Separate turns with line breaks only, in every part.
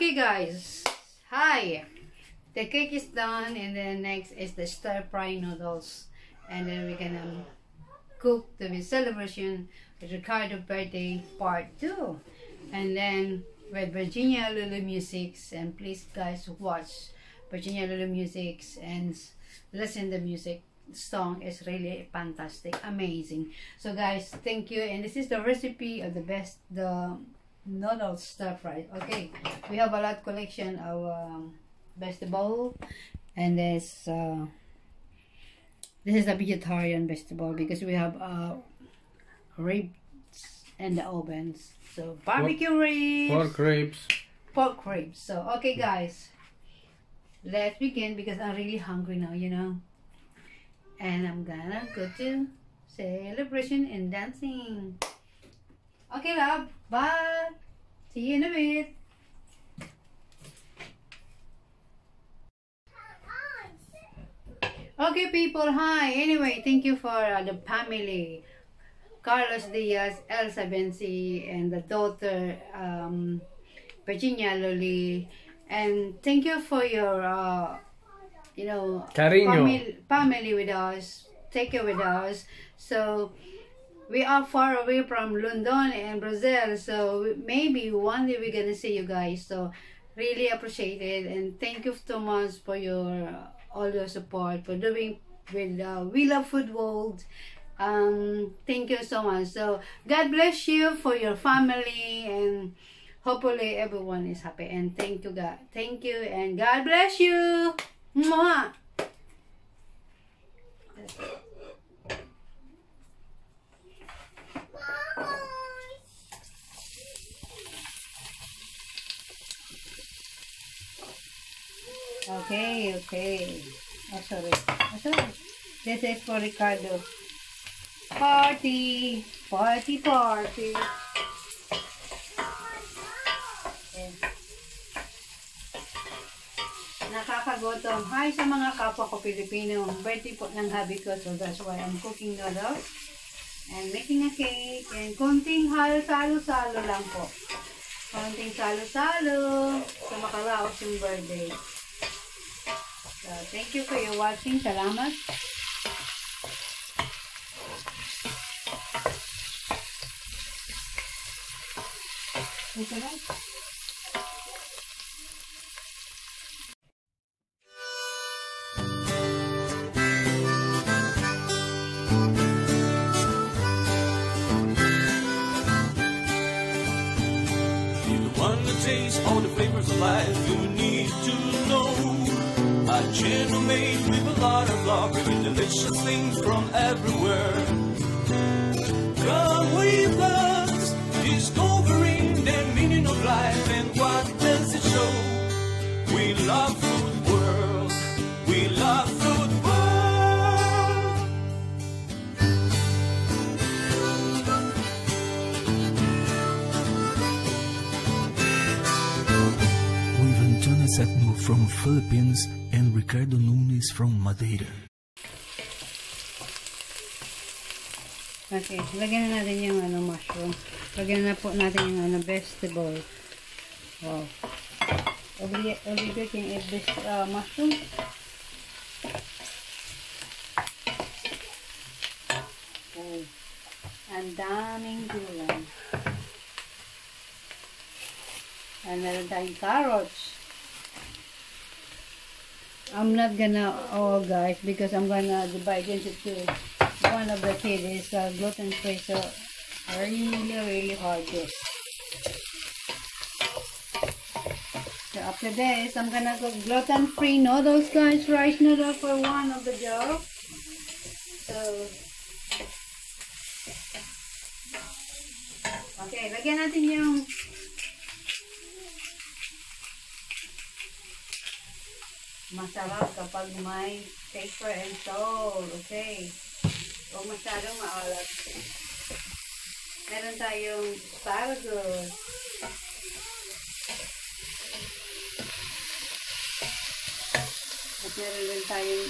Okay guys, hi. The cake is done, and then next is the stir fry noodles, and then we're gonna cook the celebration with Ricardo birthday part 2, and then with Virginia Lulu Musics. And please guys watch Virginia Lulu Musics and listen the music. The song is really fantastic, amazing. So guys, thank you, and this is the recipe of the noodle stir fry. Okay, we have a lot collection of vegetable, and this is a vegetarian vegetable because we have ribs in the ovens. So barbecue ribs, pork ribs. So okay guys, let's begin because I'm really hungry now, you know, and I'm gonna go to celebration and dancing. Okay love, bye, see you in a bit. Okay people, hi. Anyway, thank you for the family, Carlos Diaz, Elsa Benzi, and the daughter Virginia Loli, and thank you for your you know, family with us, take care with us. So we are far away from London and Brazil, so maybe one day we're gonna see you guys. So really appreciate it, and thank you so much for your all your support for doing with We Love Food World. Thank you so much. So God bless you for your family, and hopefully everyone is happy. And thank you God, thank you, and God bless you. Mwah. Okay. Oh, sorry. This is for Ricardo. Party. Okay. Nakakagutom. Hi sa mga kapwa ko Pilipino. Birthday po ng hubby ko, so that's why I'm cooking noodles and making a cake, and konting salo-salo lang po. Konting salo-salo sa makaraos yung birthday. So, thank you for your watching. Salamat. Ito lang.
Taste all the flavors of life you need to know. A channel made with a lot of love, bringing delicious things from everywhere. Come with us, discovering the meaning of life and what does it show. We love food world, we love food world.
Antonia Septimo from Philippines and Ricardo Nunes from Madeira.
Okay, lagyan na natin yung mushroom. Lagyan na po natin yung vegetable. Wow. Olivia can eat this mushroom. Oh, ang daming gulay. And meron tayong carrots. I'm not gonna all guys because I'm gonna divide into two. One of the kid is gluten free, so really hard to. So after this, I'm gonna cook gluten free noodles guys, rice noodles for one of the jar. So okay, lagyan natin yung masarap kapag may pepper and salt. Okay. Huwag masyadong maalat. Meron tayong asparagus. At meron din tayong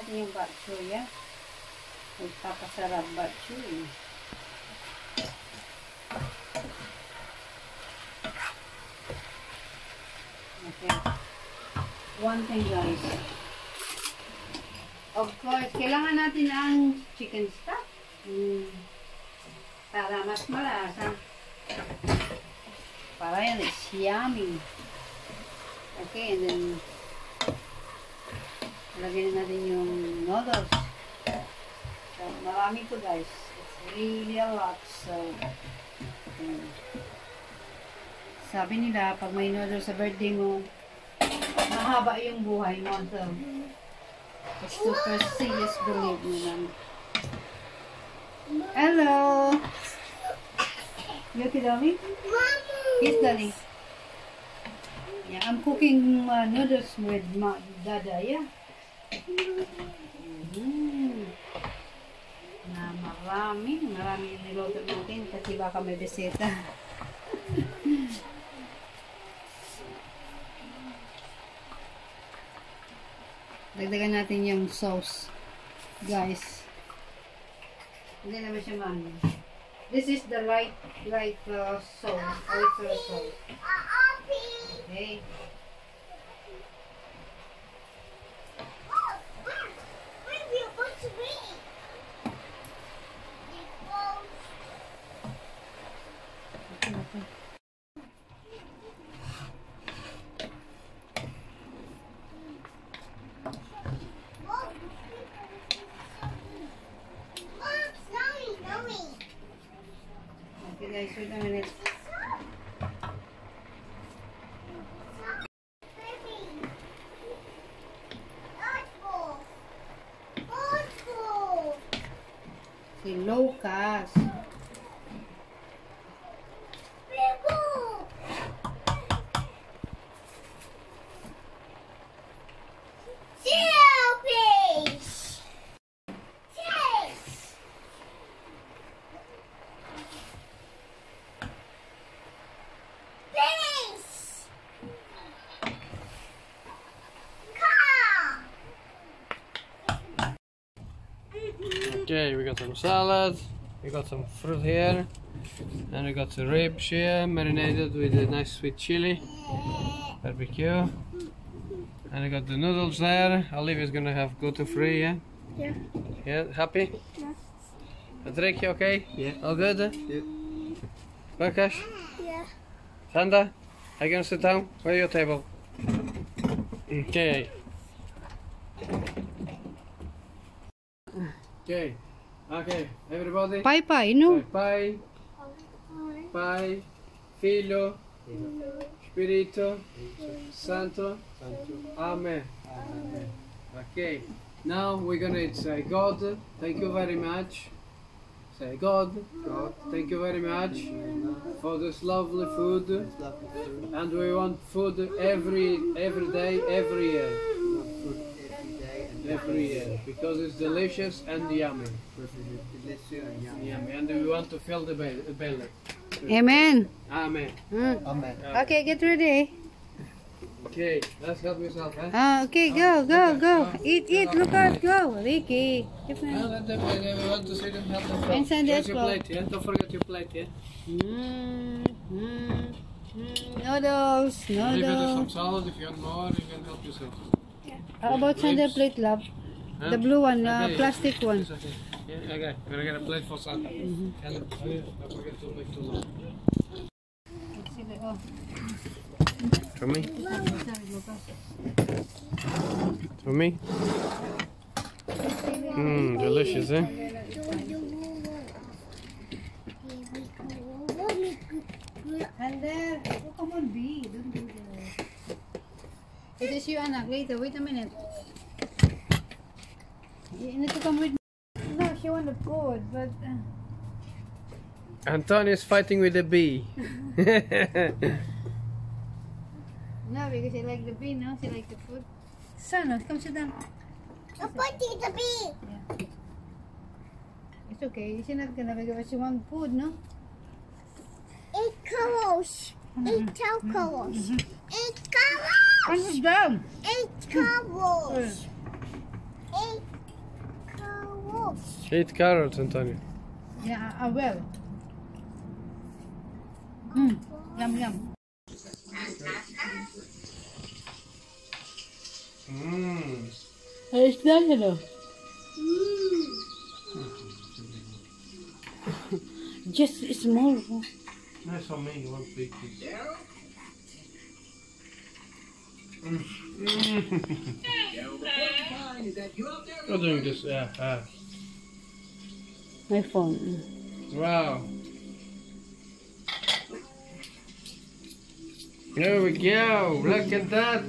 natin yung batcho, ya. Magpapasarap batcho, eh. Okay. One thing, guys. Of course, kailangan natin ang chicken stock. Para mas malasa. Para yan, it's yummy. Okay, and then lagyan natin yung noodles. So, marami to, guys. It's really a lot. So, sabi nila, pag may noodles sa birthday mo, mahaba yung buhay mo. So, it's super serious, believe me lang. Hello! You okay, darling? Yes, darling. Yeah, I'm cooking noodles with my dada, yeah? Na marami yung niluto natin kasi baka may bisita. Dagdagan natin yung sauce, guys. Hindi naman siya mami. This is the right sauce, oyster sauce. Okay. Okay guys, wait a minute. Si Lucas.
Okay, we got some salad, we got some fruit here, and we got the ribs here, marinated with a nice sweet chili, barbecue, and I got the noodles there. Olivia's gonna have gluten-free, yeah?
Yeah.
Yeah, happy?
Yeah.
Patrick, you okay?
Yeah.
All good?
Yeah.
Lukas?
Yeah.
Sandra? Are you gonna sit down? Where your table? Okay. Okay. Okay, everybody.
Bye bye, no?
Pai, Pai, Filho, Espírito Santo. Amen. Okay. Now we're gonna say God, thank you very much. Say God, thank you very much for this lovely food, and we want food every day, every year. Every year, because it's delicious and yummy. Yummy, and we want to fill the belly.
Amen.
Amen.
Amen.
Okay, get ready.
Okay, let's help yourself, huh?
Okay, go. Eat, Lucas, go. Ricky.
No, let them, we want to see them help themselves.
And send
Where's
us
your
go.
plate, yeah? Don't forget your plate, yeah?
Noodles,
Leave it with some
noodles.
salad. If you want more, you can help yourself.
How about Sunday plate, love?
Huh?
The blue one,
Okay,
plastic one.
it's okay. Yeah, okay. We're gonna get a plate for Sunday. And don't forget to make too long.
Oh,
For me? For me? Delicious, eh?
And then, oh, come on, B. Don't do that. It is you, anak. Later, wait a minute. You need to come with me. No, she want the food, but...
Antonia is fighting with a bee.
No, because she like the bee, no? She like the food. Son, come sit down.
The bee.
Yeah. It's okay. She's not gonna give us one food, no?
8 colors. 8 colors. 8 colors.
Come sit down.
8 colors. 8
Eat carrots, Antonia.
Yeah, I will. Yum yum. It's not enough. Just a small one.
Nice for me, one big piece. You're doing this, yeah.
My phone.
Wow. There we go. Look at that.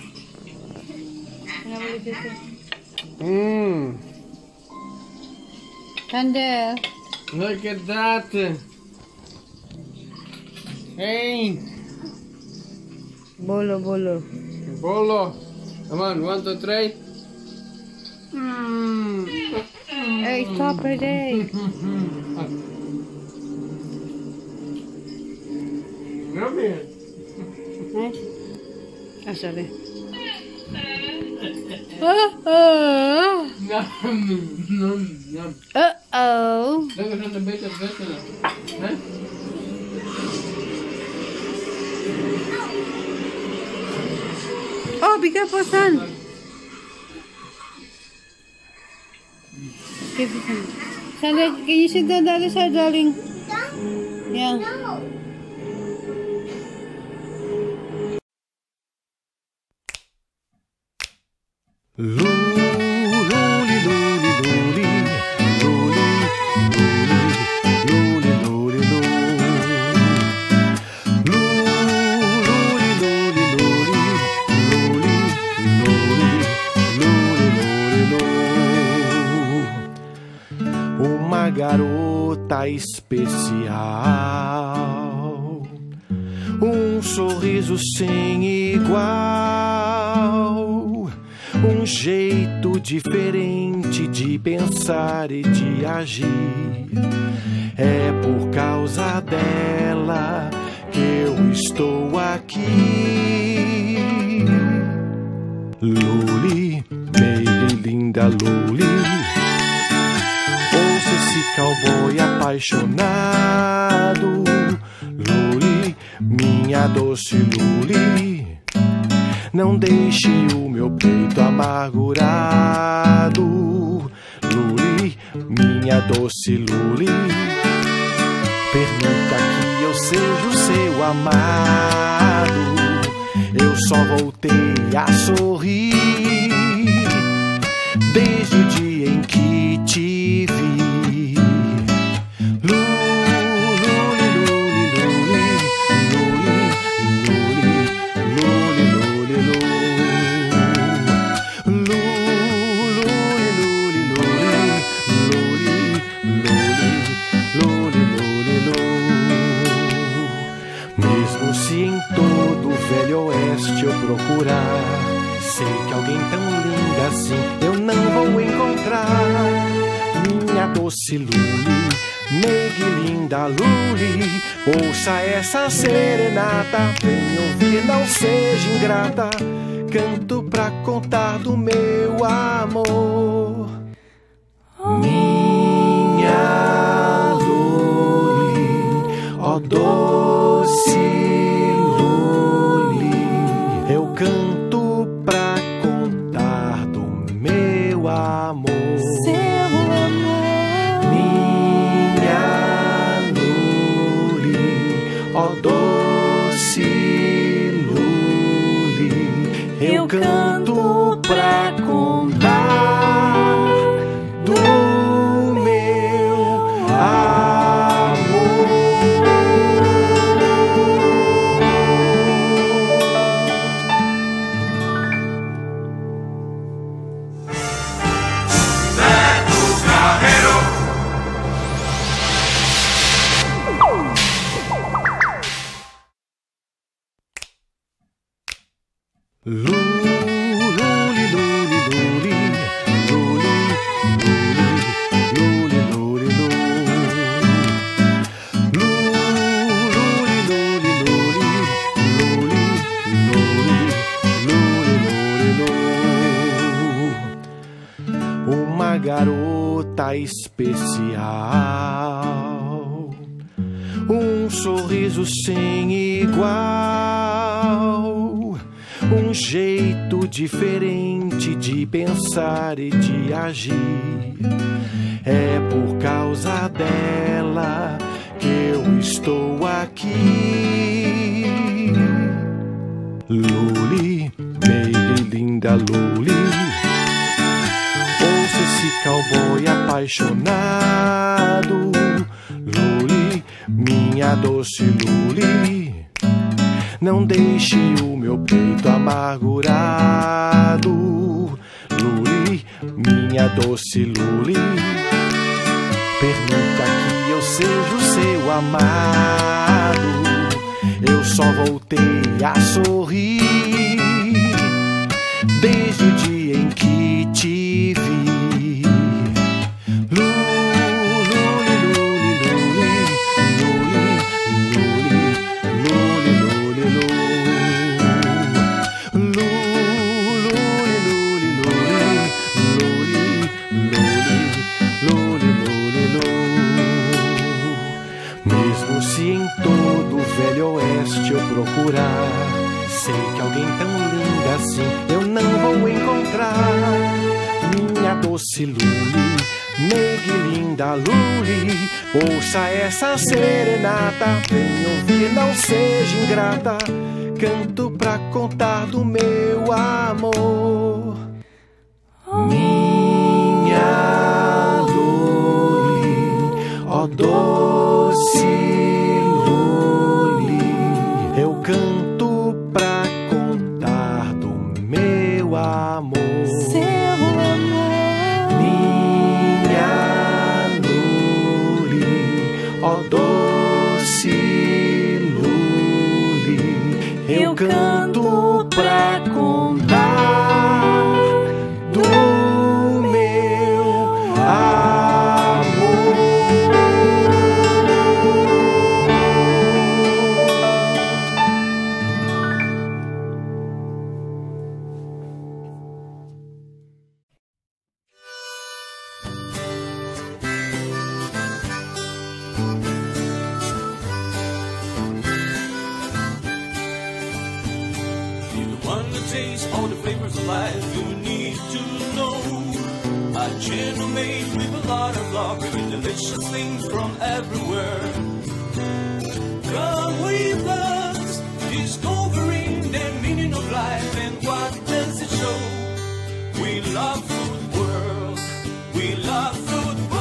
Candle.
Look at that. Hey.
Bolo, bolo.
Bolo. Come on, 1, 2, 3.
Hey, stop right there.
Come here.
Oh, sorry. Uh-oh.
Look at the bit of vegetables. Huh?
Oh, be careful, son. Give it some. Son, can you sit down the other side, darling? Yeah.
No.
Uma garota especial, um sorriso sem igual, um jeito diferente de pensar e de agir. É por causa dela que eu estou aqui. Luli, meio linda Luli, ouça esse cowboy apaixonado. Luli, minha doce Luli, não deixe o meu peito amargurado. Luli, minha doce Luli, permita que eu seja o seu amado. Eu só voltei a sorrir desde o dia em que te vi. Mesmo se em todo o velho oeste eu procurar, sei que alguém tão linda assim eu não vou encontrar. Minha doce Luli, negue linda Luli, ouça essa serenata, vem ouvir, não seja ingrata, canto pra contar do meu amor. Minha Luli, ó doce Luli, eu canto pra contar do meu amor. Seu amor. Minha Luli, ó doce Luli, eu canto pra contar do meu amor. uma garota especial, um sorriso sem igual, um jeito diferente de pensar e de agir. É por causa dela que eu estou aqui. Luli, meio linda Luli, ouça esse cowboy apaixonado. Luli, minha doce Luli, não deixe o meu peito amargurado. Luli, minha doce Luli, permita que eu seja o seu amado. Eu só voltei a sorrir desde o dia em que te vi. Luli, Luli, Luli, Luli, Luli, Luli, Luli, Luli, Luli. Mesmo se em todo o velho oeste eu procurar, sei que alguém tão linda assim eu não vou encontrar. Minha doce Luli, negue linda Luli, ouça essa serenata, vem ouvir, não seja ingrata, canto pra contar do meu amor. Minha Luli, ó doce Luli, eu canto pra contar do meu amor. Minha Luli, ó doce Luli, eu canto pra contar do meu amor.
If you wanna taste all the flavors of life, you need to know a channel made with a lot of love, bringing delicious things from everywhere. Come with us, discovering the meaning of life and what does it show. We love food world, we love food world.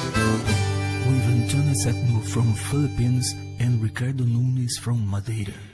With Antonia septimo from Philippines and Ricardo Nunes from Madeira.